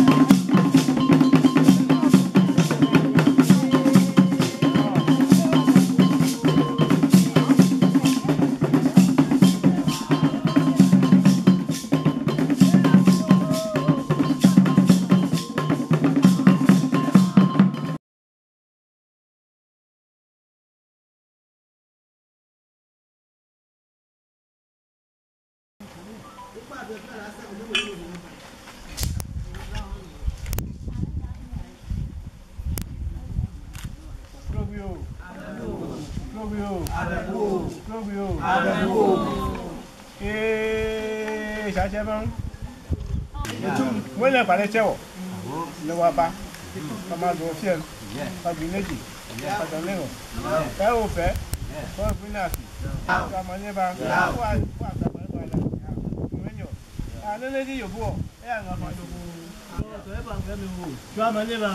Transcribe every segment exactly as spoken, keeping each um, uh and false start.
Eh, saya bang. Mana pada cewek? Lepas apa? Kamar dua film. Pagi lagi. Pada lego. Kau ofthe? Kau punya si. Kamarnya bang. Wah, wah, kamar mana? Mana? Ah, ni lagi有不？哎，我放有不？我昨天放没有？专门的吧？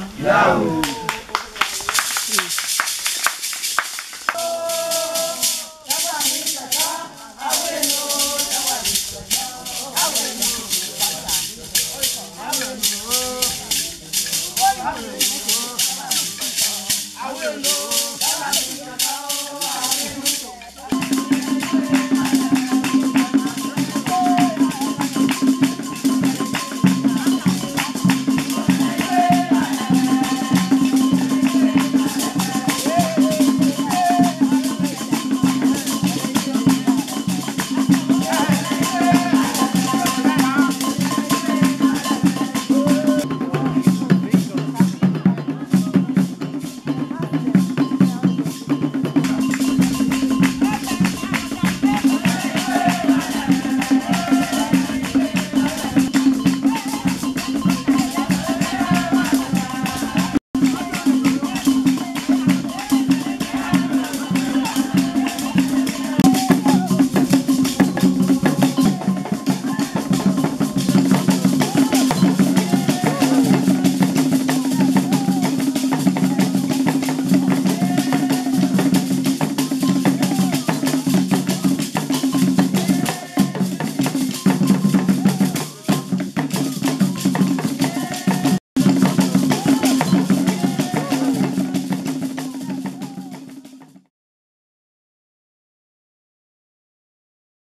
有。Hallelujah.